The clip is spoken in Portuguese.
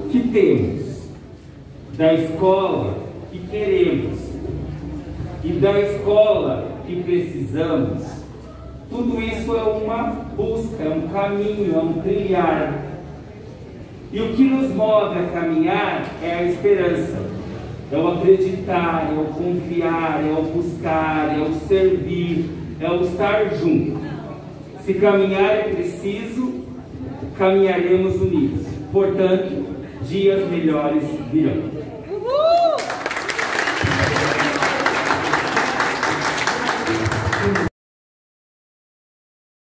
que temos, da escola que queremos e da escola que precisamos, tudo isso é uma busca, é um caminho, é um trilhar. E o que nos move a caminhar é a esperança, é o acreditar, é o confiar, é o buscar, é o servir, é o estar junto. Se caminhar é preciso, caminharemos unidos. Portanto, dias melhores virão.